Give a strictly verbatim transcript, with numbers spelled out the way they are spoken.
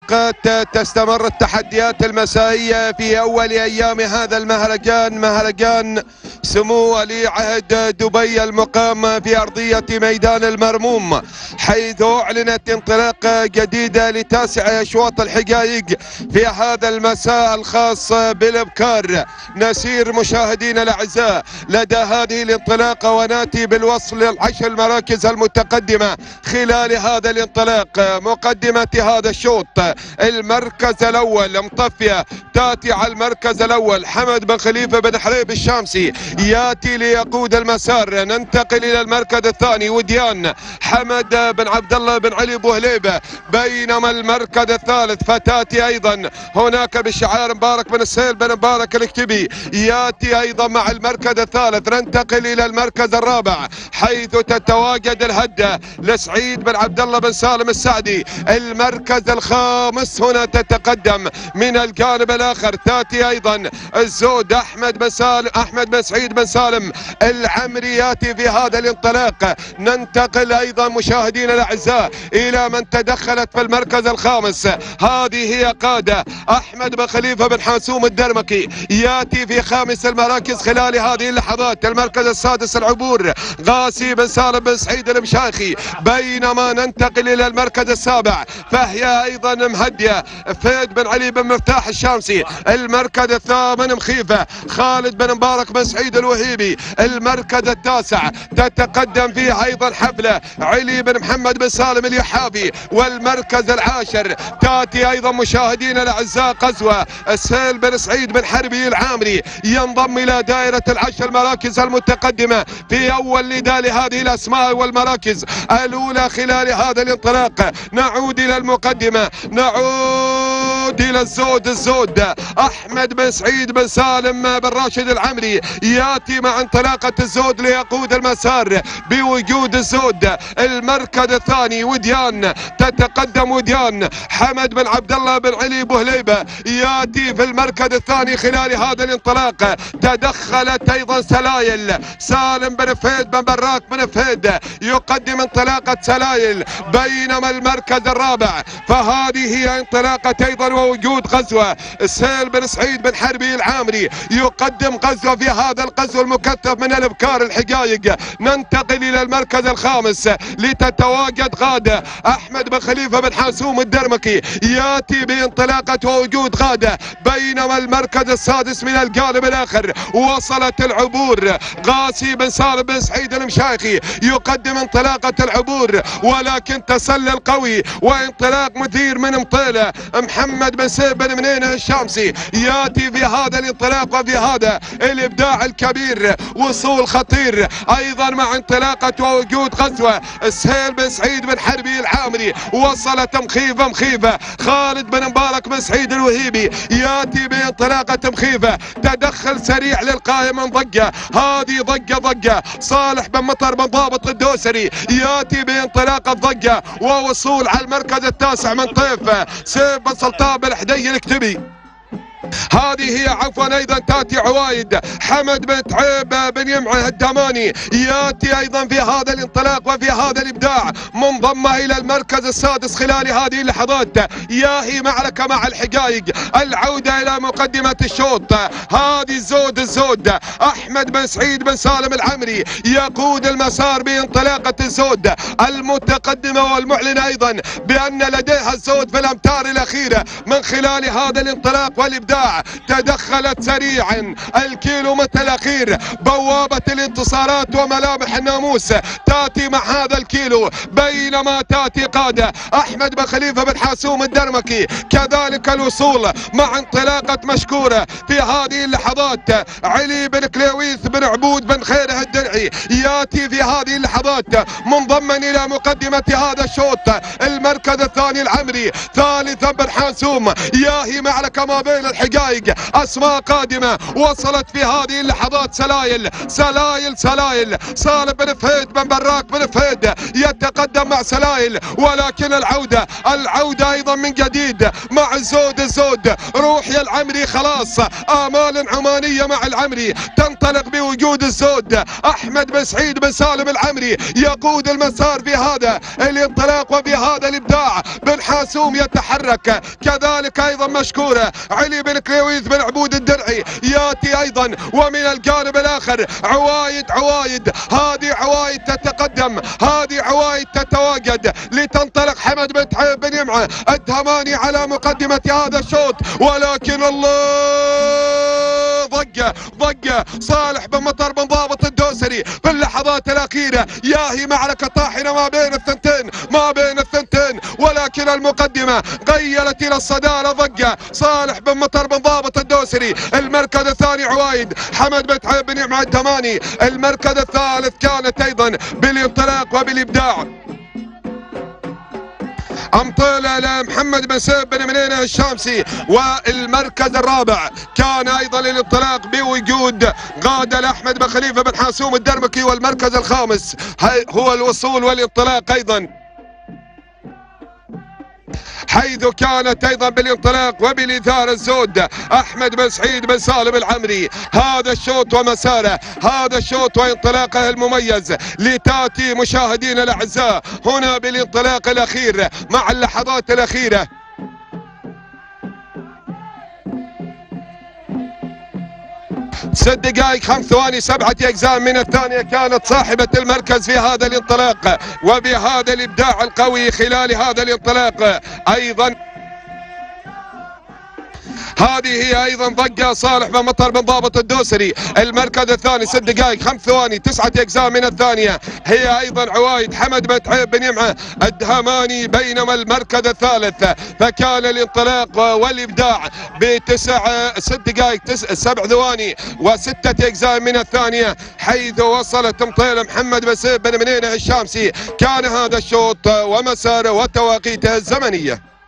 وقت تستمر التحديات المسائية في أول أيام هذا المهرجان، مهرجان سمو ولي عهد دبي المقام في أرضية ميدان المرموم، حيث أعلنت انطلاقة جديدة لتاسع أشواط الحقائق في هذا المساء الخاص بالإبكار. نسير مشاهدينا الأعزاء لدى هذه الانطلاقة وناتي بالوصل للعشر المراكز المتقدمة خلال هذا الانطلاق. مقدمة هذا الشوط المركز الأول مطفية تاتي على المركز الأول حمد بن خليفة بن حريب الشامسي ياتي ليقود المسار. ننتقل إلى المركز الثاني وديان حمد بن عبد الله بن علي بوهليبة، بينما المركز الثالث فتاتي أيضا هناك بشعار مبارك بن السيل بن مبارك الكتبي ياتي أيضا مع المركز الثالث. ننتقل إلى المركز الرابع حيث تتواجد الهدة لسعيد بن عبد الله بن سالم السعدي. المركز الخامس هنا تتقدم من الجانب الآخر تاتي أيضا الزود أحمد بن سالم أحمد بن سعيد بن سالم العمري ياتي في هذا الانطلاق. ننتقل أيضا مشاهدينا الأعزاء إلى من تدخلت في المركز الخامس، هذه هي قادة أحمد بن خليفة بن حاسوم الدرمكي ياتي في خامس المراكز خلال هذه اللحظات. المركز السادس العبور غاسي بن سالم بن سعيد المشايخي، بينما ننتقل إلى المركز السابع فهي أيضا مهدية فهد بن علي بن مفتاح الشامسي. المركز الثامن مخيفة خالد بن مبارك بن سعيد الوهيبي. المركز التاسع تتقدم فيه أيضا حفلة علي بن محمد بن سالم اليحافي. والمركز العاشر تاتي أيضا مشاهدينا الأعزاء قزوة السهيل بن سعيد بن حربي العامري ينضم إلى دائرة العشر المراكز المتقدمة في أول نداء لهذه الأسماء والمراكز الأولى خلال هذا الانطلاق. نعود إلى المقدمة، نعود إلى الزود الزود أحمد بن سعيد بن سالم بن راشد العمري ياتي مع انطلاقة الزود ليقود المسار بوجود الزود. المركز الثاني وديان تتقدم وديان حمد بن عبد الله بن علي بوهليبة ياتي في المركز الثاني خلال هذا الانطلاق. تدخلت أيضا سلايل سالم بن فهد بن براك بن فهد يقدم انطلاقة سلايل، بينما المركز الرابع فهذه هي انطلاقة أيضا ووجود غزوة السهيل بن سعيد بن حربي العامري يقدم غزوة في هذا الغزو المكثف من الابكار الحقائق. ننتقل إلى المركز الخامس لتتواجد غادة أحمد بن خليفة بن حاسوم الدرمكي ياتي بانطلاقة ووجود غادة، بينما المركز السادس من الجانب الآخر وصلت العبور غاسي بن سالم بن سعيد المشايخي يقدم انطلاقة العبور، ولكن تسلل قوي وانطلاق مثير من مطيلة محمد بن سيف بن منينة الشامسي ياتي في هذا الانطلاق وفي هذا الابداع الكبير وصول خطير ايضا مع انطلاقة ووجود غزوة السهيل بن سعيد بن حربي العامري. وصلت مخيفة مخيفة خالد بن مبارك بن سعيد الوهيبي ياتي بانطلاقة مخيفة. تدخل سريع للقائم من ضجة، هذه ضجة ضجة صالح بن مطر بن ضابط الدوسري ياتي بانطلاقة ضجة ووصول على المركز التاسع من طيف سيف بن سلطان بن حدي الكتبي. هذه هي عفوا ايضا تاتي عوايد حمد بن تعيب بن يمعه الدماني ياتي ايضا في هذا الانطلاق وفي هذا الابداع منضمه الى المركز السادس خلال هذه اللحظات. ياهي معركه مع الحقائق، العوده الى مقدمه الشوط. هذه الزود الزود احمد بن سعيد بن سالم العمري يقود المسار بانطلاقه الزود المتقدمه والمعلنه ايضا بان لديها الزود في الامتار الاخيره من خلال هذا الانطلاق والابداع. تدخلت سريعا الكيلومتر الاخير بوابة الانتصارات وملامح الناموس تاتي مع هذا الكيلو، بينما تاتي قادة احمد بن خليفة بن حاسوم الدرمكي كذلك الوصول مع انطلاقة مشكورة في هذه اللحظات. علي بن كليويث بن عبود بن خيره الدرعي ياتي في هذه اللحظات منضما الى مقدمة هذا الشوط. المركز الثاني العمري ثالثا بن حاسوم. ياهي معركة ما بين الحقائق، اسماء قادمه وصلت في هذه اللحظات. سلايل سلايل سلايل صالح بن فهيد بن براك بن فهيد يتقدم مع سلايل، ولكن العوده العوده ايضا من جديد مع الزود. الزود روح يا العمري، خلاص امال عمانيه مع العمري تنطلق بوجود الزود. احمد بن سعيد بن سالم العمري يقود المسار في هذا الانطلاق وفي هذا الابداع. بن حاسوم يتحرك كذلك ايضا مشكوره. علي بن كليويث بن عبود الدرعي ياتي ايضا، ومن الجانب الاخر عوايد عوايد هذه عوايد تتقدم، هذه عوايد تتواجد لتنطلق. حمد بن تعيب بن يمعه الدهماني على مقدمه هذا الشوط، ولكن الله ضجه ضجه صالح بن مطر بن ضابط الدوسري في اللحظات الاخيره. ياهي معركه طاحنه ما بين الثنتين ما بين الثنتين، ولكن المقدمه غيلت الى الصداره. ضجه صالح بن مطر بن ضابط الدوسري. المركز الثاني عوايد حمد بن تعيب بن يمعه الدهماني. المركز الثالث كانت ايضا بالانطلاق وبالابداع امطيله لمحمد بن سيف بن منينه الشامسي. والمركز الرابع كان ايضا الانطلاق بوجود غادة لاحمد بن خليفه بن حاسوم الدرمكي. والمركز الخامس هو الوصول والانطلاق ايضا، حيث كانت ايضا بالانطلاق وبالاثاره الزود احمد بن سعيد بن سالم العمري. هذا الشوط ومساره، هذا الشوط وانطلاقه المميز لتاتي مشاهدينا الاعزاء هنا بالانطلاق الاخير مع اللحظات الاخيره. ست دقائق خمس ثواني سبعة أجزاء من الثانية كانت صاحبة المركز في هذا الانطلاق وبهذا الإبداع القوي خلال هذا الانطلاق. أيضا هذه هي ايضا ضجه صالح بن مطر بن ضابط الدوسري. المركز الثاني ست دقائق خمس ثواني تسعة اجزاء من الثانيه هي ايضا عوايد حمد بن تعيب بن يمعه الدهماني. بينما المركز الثالث فكان الانطلاق والابداع بتسع ست دقائق تسع سبع ثواني وستة اجزاء من الثانيه، حيث وصلت مطيله محمد بن سيف بن منينه الشامسي. كان هذا الشوط ومساره وتواقيته الزمنيه.